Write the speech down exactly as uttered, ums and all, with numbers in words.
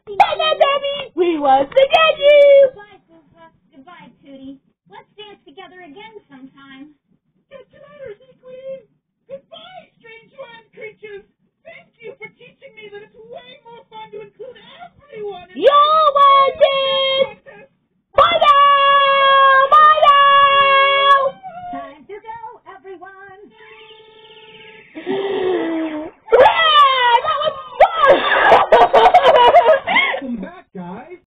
Bye, Debbie. We want to get you. Goodbye, Fufa. Goodbye, Tootie. Let's dance together again sometime. Catch you later, Sequeen. Goodbye, strange land creatures. Thank you for teaching me that it's way more fun to include everyone in You're wanted. contest. Bye now. Bye now. Time to go, everyone.